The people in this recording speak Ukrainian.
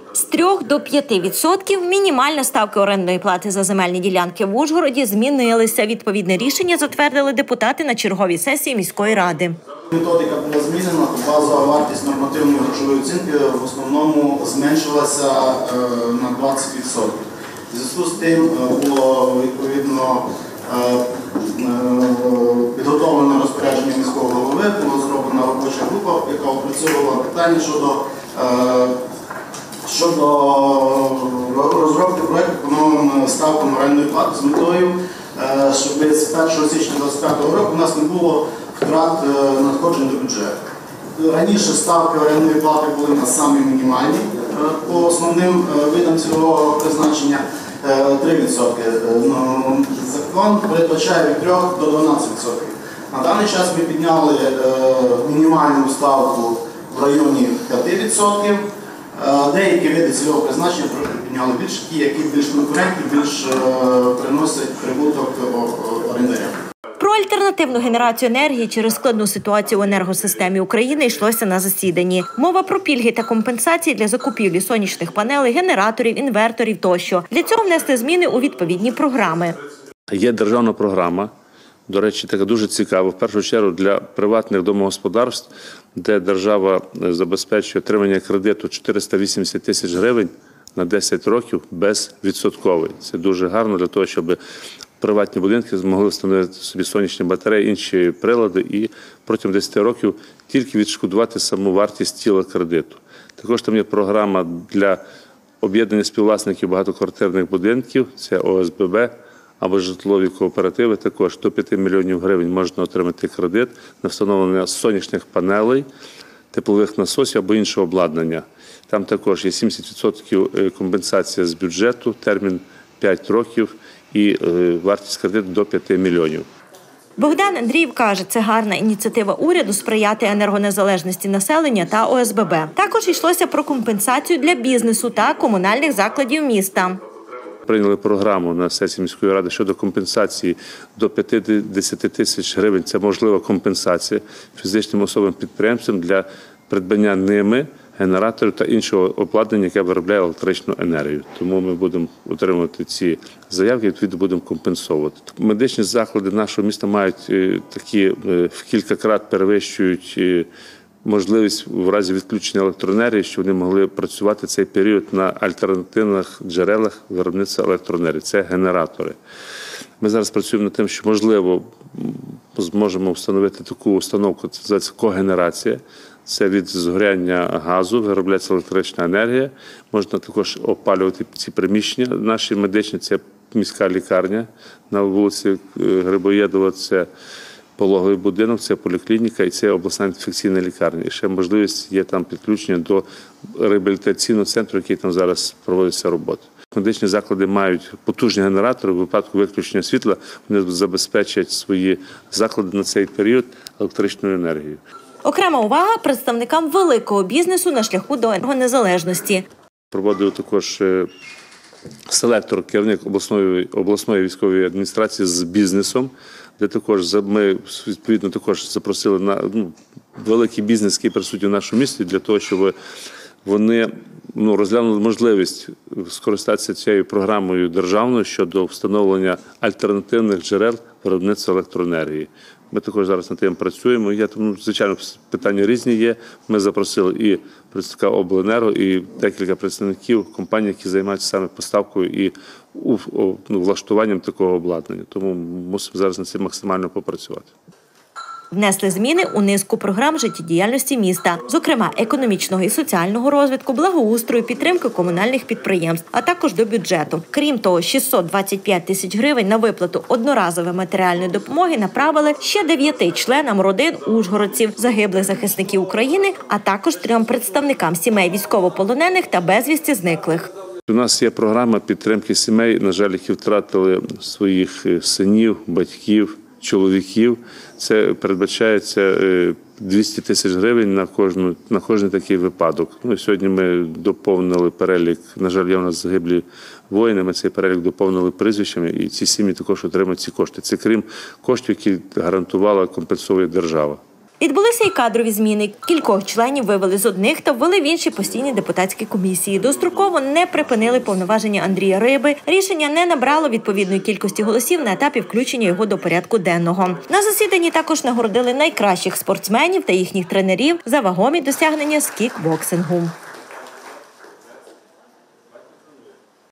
З 3 до 5% мінімальна ставка орендної плати за земельні ділянки в Ужгороді змінилися. Відповідне рішення затвердили депутати на черговій сесії міської ради. Методика була змінена, базова вартість нормативної грошової оцінки в основному зменшилася на 20%. В зв'язку з тим було відповідно підготовлено розпорядження міського голови, була зроблена робоча група, яка опрацьовувала питання щодо розробки проєкту по новим ставкам орендної плати з метою, щоб з 1 січня 2025 року у нас не було втрат надходжень до бюджету. Раніше ставки орендної плати були у нас самі мінімальні по основним видам цільового призначення 3%. Закон передбачає від 3 до 12%. На даний час ми підняли мінімальну ставку в районі 5%. Деякі види цільового призначення трохи підняли більше, ті, які більш конкурентні, більш приносять прибуток орендарям. Про альтернативну генерацію енергії через складну ситуацію в енергосистемі України йшлося на засіданні. Мова про пільги та компенсації для закупівлі сонячних панелей, генераторів, інверторів тощо. Для цього внесли зміни у відповідні програми. Є державна програма, до речі, така дуже цікава, в першу чергу для приватних домогосподарств, де держава забезпечує отримання кредиту 480 тисяч гривень на 10 років безвідсотковий. Це дуже гарно для того, щоб приватні будинки змогли встановити собі сонячні батареї, інші прилади і протягом 10 років тільки відшкодувати саму вартість тіла кредиту. Також там є програма для об'єднання співвласників багатоквартирних будинків, це ОСББ або житлові кооперативи. Також до 5 мільйонів гривень можна отримати кредит на встановлення сонячних панелей, теплових насосів або іншого обладнання. Там також є 70% компенсація з бюджету, термін 5 років і вартість кредиту до 5 мільйонів. Богдан Андріїв каже, це гарна ініціатива уряду сприяти енергонезалежності населення та ОСББ. Також йшлося про компенсацію для бізнесу та комунальних закладів міста. Прийняли програму на сесії міської ради щодо компенсації до 50 тисяч гривень. Це можлива компенсація фізичним особам-підприємцям для придбання ними генераторів та іншого обладнання, яке виробляє електричну енергію. Тому ми будемо отримувати ці заявки, відповідно будемо компенсовувати. Медичні заклади нашого міста мають такі в кілька крат перевищують можливість в разі відключення електроенергії, щоб вони могли працювати цей період на альтернативних джерелах виробництва електроенергії. Це генератори. Ми зараз працюємо над тим, що, можливо, зможемо встановити таку установку, це називається когенерація. Це від згоряння газу, виробляється електрична енергія. Можна також опалювати ці приміщення наші медичні. Це міська лікарня на вулиці Грибоєдова, це пологовий будинок, це поліклініка і це обласна інфекційна лікарня. І ще можливість є там підключення до реабілітаційного центру, який там зараз проводиться робота. Медичні заклади мають потужні генератори, в випадку виключення світла вони забезпечать свої заклади на цей період електричною енергією. Окрема увага представникам великого бізнесу на шляху до енергонезалежності. Проводив також селектор, керівник обласної військової адміністрації з бізнесом, де також ми відповідно також запросили на великий бізнес, який присутній в нашому місті, для того, щоб вони розглянули можливість скористатися цією програмою державною щодо встановлення альтернативних джерел виробництва електроенергії. Ми також зараз над тим працюємо. Звичайно, питання різні є. Ми запросили і представника обленерго, і декілька представників компаній, які займаються саме поставкою і влаштуванням такого обладнання. Тому мусимо зараз над цим максимально попрацювати. Внесли зміни у низку програм життєдіяльності міста, зокрема економічного і соціального розвитку, благоустрою, підтримки комунальних підприємств, а також до бюджету. Крім того, 625 тисяч гривень на виплату одноразової матеріальної допомоги направили ще 9 членам родин ужгородців, загиблих захисників України, а також 3 представникам сімей військовополонених та безвісти зниклих. У нас є програма підтримки сімей, на жаль, які втратили своїх синів, батьків, чоловіків. Це передбачається 200 тисяч гривень на кожний такий випадок. Сьогодні ми доповнили перелік, на жаль, є у нас загиблі воїни, ми цей перелік доповнили прізвищами, і ці сім'ї також отримують ці кошти. Це крім коштів, які гарантувала, компенсує держава. Відбулися і кадрові зміни. Кількох членів вивели з одних та ввели в інші постійні депутатські комісії. Достроково не припинили повноваження Андрія Риби. Рішення не набрало відповідної кількості голосів на етапі включення його до порядку денного. На засіданні також нагородили найкращих спортсменів та їхніх тренерів за вагомі досягнення з кікбоксингу.